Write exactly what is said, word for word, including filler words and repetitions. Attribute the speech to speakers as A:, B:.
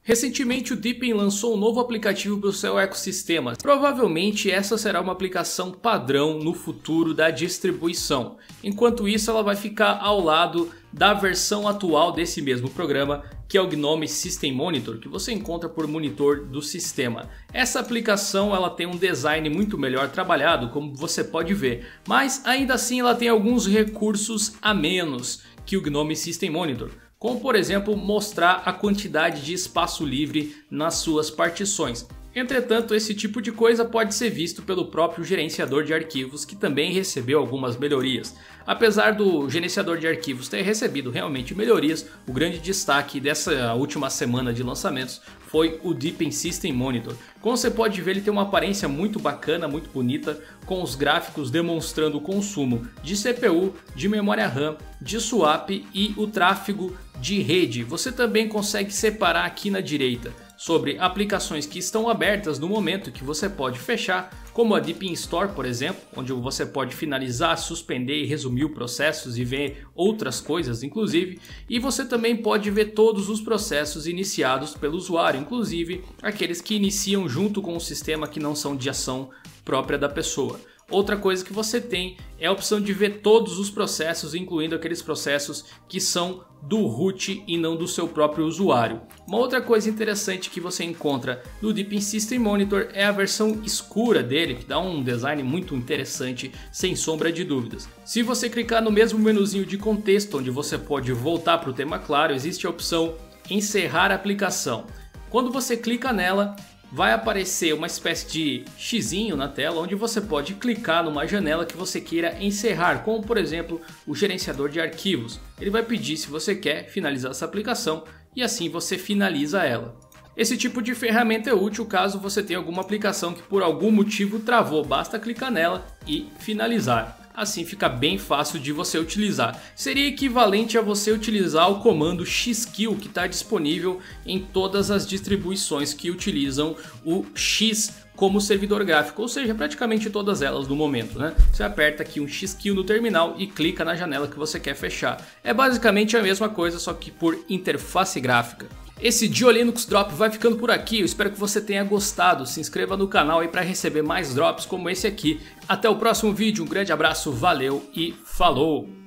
A: Recentemente o Deepin lançou um novo aplicativo para o seu ecossistema. Provavelmente essa será uma aplicação padrão no futuro da distribuição. Enquanto isso, ela vai ficar ao lado da versão atual desse mesmo programa, que é o Gnome System Monitor, que você encontra por monitor do sistema. Essa aplicação ela tem um design muito melhor trabalhado, como você pode ver, mas ainda assim ela tem alguns recursos a menos que o Gnome System Monitor. Como por exemplo mostrar a quantidade de espaço livre nas suas partições. Entretanto, esse tipo de coisa pode ser visto pelo próprio gerenciador de arquivos, que também recebeu algumas melhorias. Apesar do gerenciador de arquivos ter recebido realmente melhorias, o grande destaque dessa última semana de lançamentos foi o Deepin System Monitor. Como você pode ver, ele tem uma aparência muito bacana, muito bonita, com os gráficos demonstrando o consumo de C P U, de memória RAM, de swap e o tráfego de rede. Você também consegue separar aqui na direita sobre aplicações que estão abertas no momento, que você pode fechar, como a Deepin Store, por exemplo, onde você pode finalizar, suspender e resumir processos e ver outras coisas inclusive, e você também pode ver todos os processos iniciados pelo usuário, inclusive aqueles que iniciam junto com o sistema que não são de ação própria da pessoa. Outra coisa que você tem é a opção de ver todos os processos, incluindo aqueles processos que são do root e não do seu próprio usuário. Uma outra coisa interessante que você encontra no Deepin System Monitor é a versão escura dele, que dá um design muito interessante, sem sombra de dúvidas. Se você clicar no mesmo menuzinho de contexto, onde você pode voltar para o tema claro, existe a opção encerrar a aplicação. Quando você clica nela, vai aparecer uma espécie de xizinho na tela, onde você pode clicar numa janela que você queira encerrar, como por exemplo o gerenciador de arquivos. Ele vai pedir se você quer finalizar essa aplicação e assim você finaliza ela. Esse tipo de ferramenta é útil caso você tenha alguma aplicação que por algum motivo travou, basta clicar nela e finalizar. Assim fica bem fácil de você utilizar. Seria equivalente a você utilizar o comando xkill, que está disponível em todas as distribuições que utilizam o X como servidor gráfico, ou seja, praticamente todas elas no momento, né? Você aperta aqui um xkill no terminal e clica na janela que você quer fechar. É basicamente a mesma coisa, só que por interface gráfica. Esse Diolinux Drop vai ficando por aqui, eu espero que você tenha gostado, se inscreva no canal aí para receber mais drops como esse aqui. Até o próximo vídeo, um grande abraço, valeu e falou!